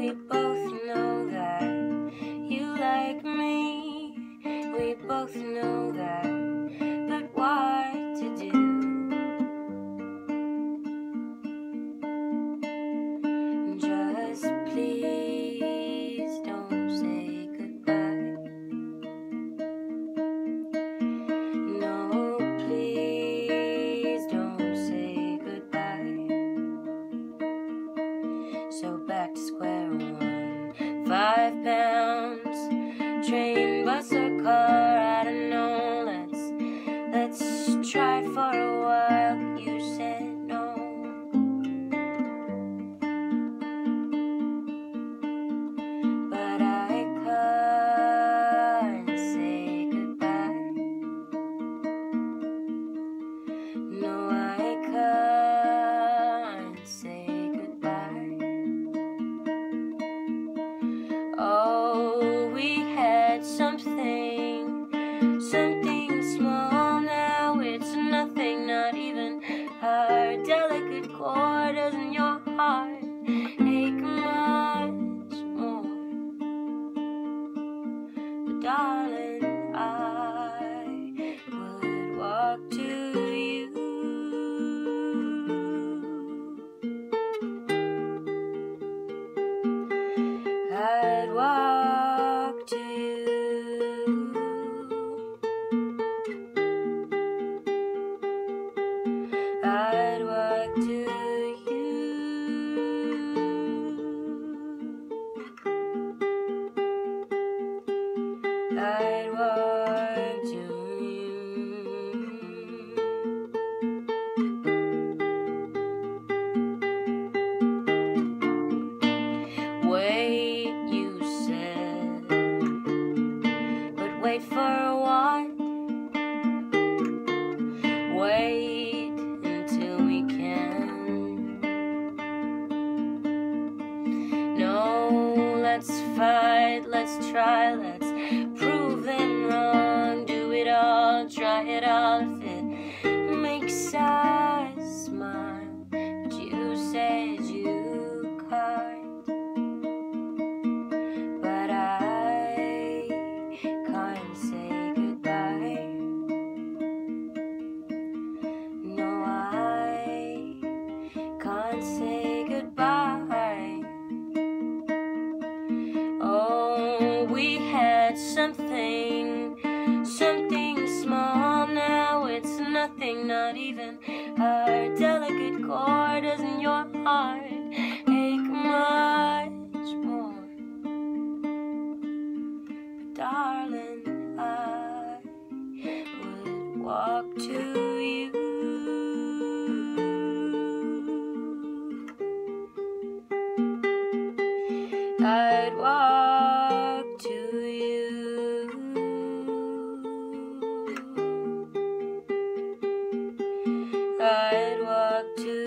we both know that you like me. We both know that, but what to do? Just please don't say goodbye. No, please don't say goodbye. So back to square one. 5 pounds, train, bus, or car, I don't know. Let's try it for a while. You said no. But I can't say goodbye. No, I can't say goodbye. Oh, we had something small. Now it's nothing, not even our delicate chord. Doesn't your heart ache much more? But darling, I would walk to you. I'd walk to you. I'd walk to you. I'd walk to you. Wait, you said, but wait for what? Wait until we can. No, let's fight, let's try, let's prove them wrong. Do it all, try it all, if it makes us smile. But you said you can't. But I can't say goodbye. No, I can't say goodbye. Oh, we had something small. Now it's nothing, not even our delicate chord. Doesn't your heart ache much more? But darling, I would walk to you. I'd walk to you. I'd walk to